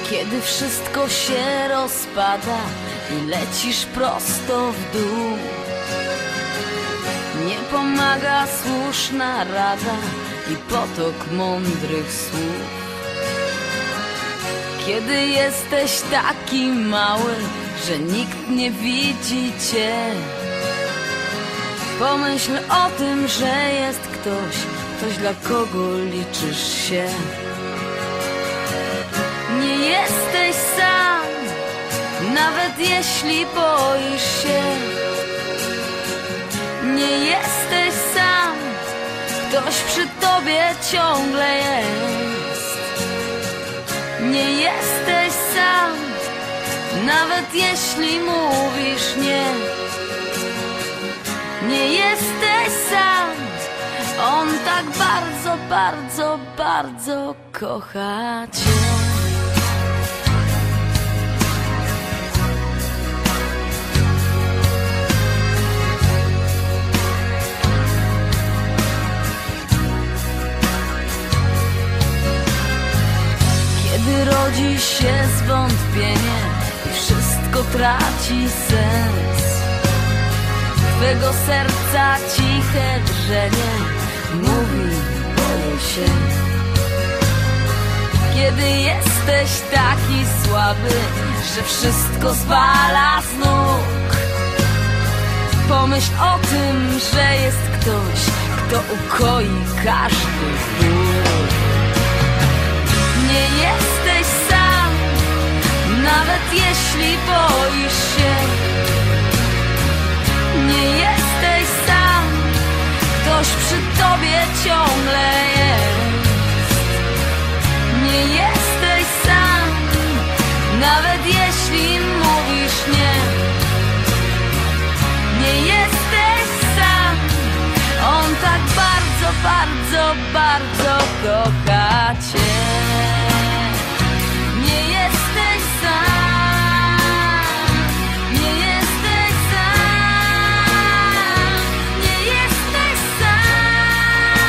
Kiedy wszystko się rozpada i lecisz prosto w dół, nie pomaga słuszna rada i potok mądrych słów. Kiedy jesteś taki mały, że nikt nie widzi cię, pomyśl o tym, że jest ktoś dla kogo liczysz się. Nie jesteś sam, nawet jeśli boisz się. Nie jesteś sam, ktoś przy tobie ciągle jest. Nie jesteś sam, nawet jeśli mówisz nie. Nie jesteś sam, on tak bardzo, bardzo, bardzo kocha cię. Kiedy rodzi się zwątpienie i wszystko traci sens, twego serca ciche drżenie mówi: boję się. Kiedy jesteś taki słaby, że wszystko zwala z nóg, pomyśl o tym, że jest ktoś, kto ukoi każdy ból. Nie jesteś sam, nawet jeśli boisz się. Nie jesteś sam, ktoś przy tobie ciągle jest. Nie jesteś sam, nawet jeśli mówisz nie. Nie jesteś sam, on tak bardzo, bardzo, bardzo kocha cię. Nie jesteś sam, nie jesteś sam, nie jesteś sam.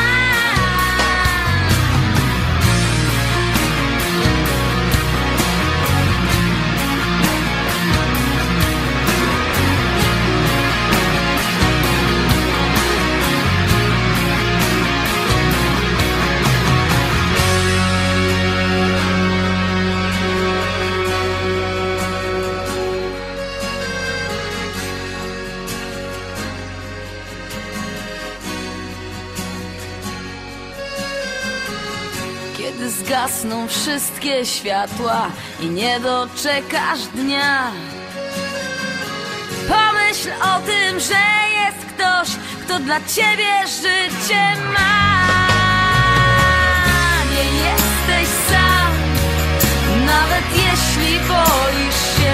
Kiedy zgasną wszystkie światła i nie doczekasz dnia, pomyśl o tym, że jest ktoś, kto dla ciebie życie ma. Nie jesteś sam, nawet jeśli boisz się.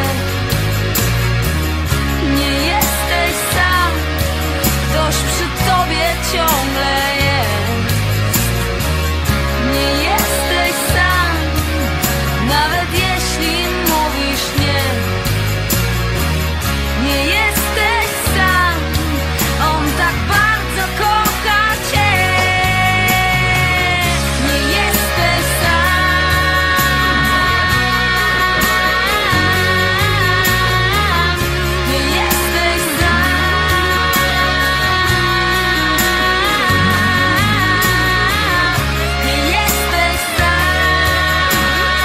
Nie jesteś sam, ktoś przy tobie ciągle jest. Nie jesteś sam, nawet jeśli mówisz nie. Nie jesteś sam, on tak bardzo kocha cię. Nie jesteś sam, nie jesteś sam, nie jesteś sam,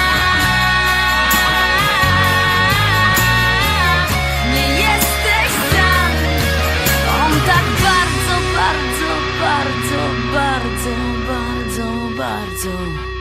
nie jesteś sam, on tak bardzo, bardzo, bardzo, bardzo, bardzo, bardzo